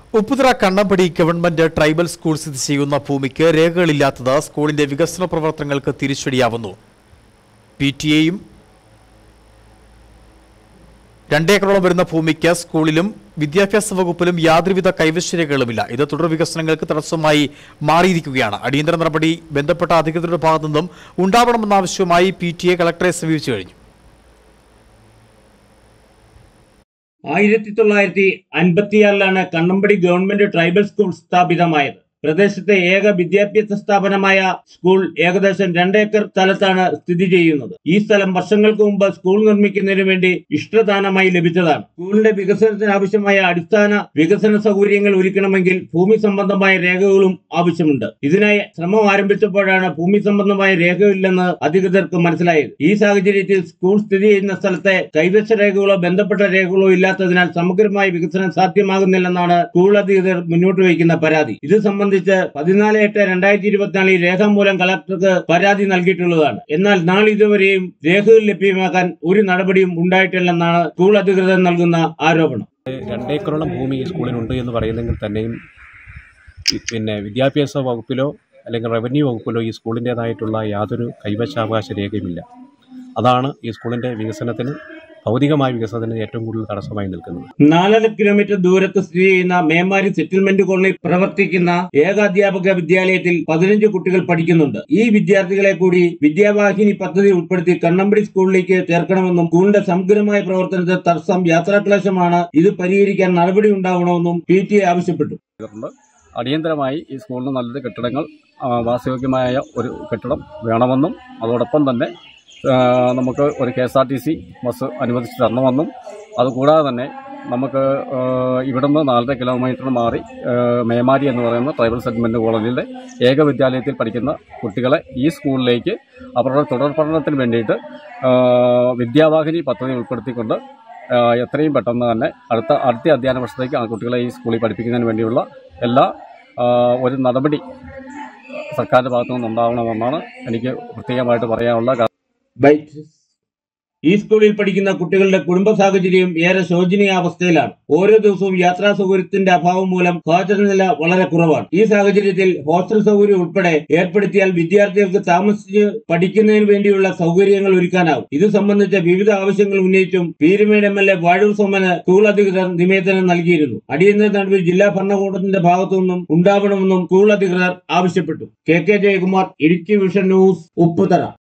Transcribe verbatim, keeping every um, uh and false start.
Upputhara Kannampadi government tribal school സ്ഥിതി ചെയ്യുന്ന ഭൂമിക്ക് രേഖകളില്ലാത്തത് സ്കൂളിന്റെ വികസന പ്രവർത്തനങ്ങൾക്ക് തിരിച്ചടിയാവുന്നു. പി ടി എയും രണ്ടേക്കറോളം വരുന്ന ഭൂമിക്ക് സ്കൂളിലും വിദ്യാഭ്യാസ വകുപ്പിലും യാതൊരുവിധ കൈവശരേഖകളുമില്ല. ഇത് തുടർ വികസനങ്ങൾക്ക് തടസ്സമായി മാറിയിരിക്കുകയാണ്. അടിയന്തര നടപടി ബന്ധപ്പെട്ട അധികൃതരുടെ ഭാഗത്തു നിന്നും ഉണ്ടാവണമെന്നാവശ്യവുമായി പി ടി എ കളക്ടറെ സമീപിച്ചു കഴിഞ്ഞു. ആയിരത്തി തൊള്ളായിരത്തി അൻപത്തിയാറിലാണ് കണ്ണമ്പടി ഗവൺമെന്റ് ട്രൈബൽ സ്കൂൾ സ്ഥാപിതമായത്. പ്രദേശത്തെ ഏക വിദ്യാഭ്യാസ സ്ഥാപനമായ സ്കൂൾ ഏകദേശം രണ്ടേക്കർ സ്ഥലത്താണ് സ്ഥിതി ചെയ്യുന്നത്. ഈ സ്ഥലം വർഷങ്ങൾക്ക് മുമ്പ് സ്കൂൾ നിർമ്മിക്കുന്നതിന് വേണ്ടി ഇഷ്ടദാനമായി ലഭിച്ചതാണ്. സ്കൂളിന്റെ വികസനത്തിന് ആവശ്യമായ അടിസ്ഥാന വികസന സൗകര്യങ്ങൾ ഒരുക്കണമെങ്കിൽ ഭൂമി സംബന്ധമായ രേഖകളും ആവശ്യമുണ്ട്. ഇതിനായി ശ്രമം ആരംഭിച്ചപ്പോഴാണ് ഭൂമി സംബന്ധമായ രേഖയില്ലെന്ന് അധികൃതർക്ക് മനസ്സിലായത്. ഈ സാഹചര്യത്തിൽ സ്കൂൾ സ്ഥിതി ചെയ്യുന്ന സ്ഥലത്തെ കൈവശ രേഖകളോ ബന്ധപ്പെട്ട രേഖകളോ ഇല്ലാത്തതിനാൽ സമഗ്രമായ വികസനം സാധ്യമാകുന്നില്ലെന്നാണ് സ്കൂൾ അധികൃതർ മുന്നോട്ട് വയ്ക്കുന്ന പരാതി. ഇത് സംബന്ധിച്ച് പതിനാല് എട്ട് രണ്ടായിരത്തി ഇരുപത്തിനാലിൽ രേഖാമൂലം കളക്ടർക്ക് പരാതി നൽകിയിട്ടുള്ളതാണ്. എന്നാൽ നാളിതുവരെയും രേഖകൾ ലഭ്യമാക്കാൻ ഒരു നടപടിയും ഉണ്ടായിട്ടില്ലെന്നാണ് സ്കൂൾ അധികൃതർ നൽകുന്ന ആരോപണം. രണ്ടേക്കറോളം ഭൂമി ഈ സ്കൂളിനുണ്ട് എന്ന് പറയുന്നെങ്കിൽ തന്നെയും പിന്നെ വിദ്യാഭ്യാസ വകുപ്പിലോ അല്ലെങ്കിൽ റവന്യൂ വകുപ്പിലോ ഈ സ്കൂളിൻ്റെതായിട്ടുള്ള യാതൊരു കൈവശാവകാശ രേഖയുമില്ല. അതാണ് ഈ സ്കൂളിൻ്റെ വികസനത്തിന് ഭൗതികമായ വികസനത്തിന് ഏറ്റവും കൂടുതൽ തടസ്സമായി നിൽക്കുന്നത്. നാലര കിലോമീറ്റർ ദൂരത്ത് സ്ഥിതി ചെയ്യുന്ന മേമാരി സെറ്റിൽമെന്റ് കോളനിയിൽ പ്രവർത്തിക്കുന്ന ഏകാധ്യാപക വിദ്യാലയത്തിൽ പതിനഞ്ച് കുട്ടികൾ പഠിക്കുന്നുണ്ട്. ഈ വിദ്യാർത്ഥികളെ കൂടി വിദ്യാവാഹിനി പദ്ധതി ഉൾപ്പെടുത്തി കണ്ണമ്പടി സ്കൂളിലേക്ക് ചേർക്കണമെന്നും സ്കൂളിന്റെ സമഗ്രമായ പ്രവർത്തനത്തിൽ തടസ്സം യാത്രാക്ലേശമാണ്. ഇത് പരിഹരിക്കാൻ നടപടി ഉണ്ടാവണമെന്നും പി ടി എ ആവശ്യപ്പെട്ടു. അടിയന്തരമായി ഈ സ്കൂളിന് നല്ലൊരു കെട്ടിടങ്ങൾ വാസയോഗ്യമായ ഒരു കെട്ടിടം വേണമെന്നും അതോടൊപ്പം തന്നെ നമുക്ക് ഒരു K S R T C bus അനുവദിച്ച് തരണമെന്നും അതുകൂടാതെ തന്നെ നമുക്ക് ഇവിടുന്ന് നാലര കിലോമീറ്റർ മാറി മേമാരി എന്ന് പറയുന്ന ട്രൈബൽ സെറ്റിൽമെൻറ്റ് കോളനിയിലെ ഏക വിദ്യാലയത്തിൽ പഠിക്കുന്ന കുട്ടികളെ ഈ സ്കൂളിലേക്ക് അവരുടെ തുടർ പഠനത്തിന് വേണ്ടിയിട്ട് വിദ്യാവാഹിനി പദ്ധതി ഉൾപ്പെടുത്തിക്കൊണ്ട് എത്രയും പെട്ടെന്ന് തന്നെ അടുത്ത അടുത്ത അധ്യയന വർഷത്തേക്ക് ആ കുട്ടികളെ ഈ സ്കൂളിൽ പഠിപ്പിക്കുന്നതിന് വേണ്ടിയുള്ള എല്ലാ ഒരു നടപടി സർക്കാരിൻ്റെ ഭാഗത്തു നിന്നുണ്ടാവണമെന്നാണ് എനിക്ക് പ്രത്യേകമായിട്ട് പറയാനുള്ള. ഈ സ്കൂളിൽ പഠിക്കുന്ന കുട്ടികളുടെ കുടുംബ സാഹചര്യം ഏറെ ശോചനീയാവസ്ഥയിലാണ്. ഓരോ ദിവസവും യാത്രാ സൗകര്യത്തിന്റെ അഭാവം മൂലം ഹാജർനില വളരെ കുറവാണ്. ഈ സാഹചര്യത്തിൽ ഹോസ്റ്റൽ സൗകര്യം ഉൾപ്പെടെ ഏർപ്പെടുത്തിയാൽ വിദ്യാർത്ഥികൾക്ക് താമസിച്ച് പഠിക്കുന്നതിന് വേണ്ടിയുള്ള സൗകര്യങ്ങൾ ഒരുക്കാനാവും. ഇത് സംബന്ധിച്ച വിവിധ ആവശ്യങ്ങൾ ഉന്നയിച്ചും Peermade M L A Vazhoor സോമന് സ്കൂൾ അധികൃതർ നിവേദനം നൽകിയിരുന്നു. അടിയന്തര നടപടി ജില്ലാ ഭരണകൂടത്തിന്റെ ഭാഗത്തു നിന്നും ഉണ്ടാവണമെന്നും സ്കൂൾ അധികൃതർ ആവശ്യപ്പെട്ടു. K K Jayakumar, Idukki vision news, Upputhara.